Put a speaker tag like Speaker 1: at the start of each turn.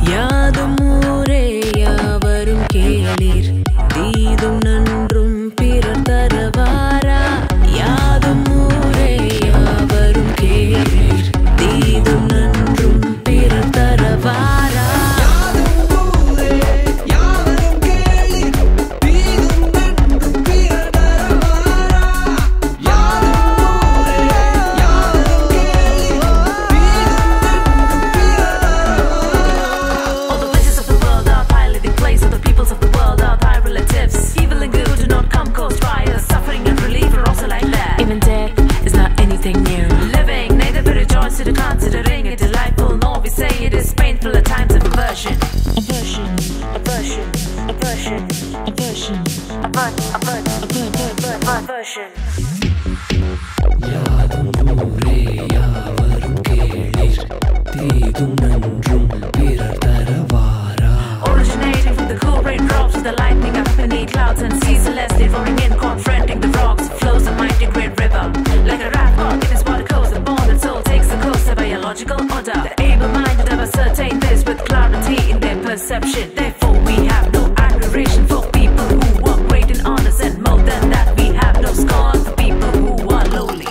Speaker 1: யாதும் ஊரே யாவரும் கேளீர் தீதும் நன்றும் பிறர் தரவாரா யாதும் ஊரே யாவரும் கேளீர் தீதும் நன்றும் பிறர் தரவாரா Considering it delightful, nor we say it is painful at times of aversion. Aversion, aversion, aversion, aversion, aversion. யாதும் ஊரே யாவரும் கேளீர் தீதும் நன்றும் பிறர் தரவாரா. Originating from the cool raindrops with the lightning up beneath clouds and seas celestial roaring in, confronting the rocks, flows a mighty great river. Like a raft caught in its water coast, the born and soul takes the course of biological order. The able-minded have ascertained this with clarity in their perception. Therefore, we have no admiration for people who are great in honors, and more than that, we have no scorn for people who are lowly.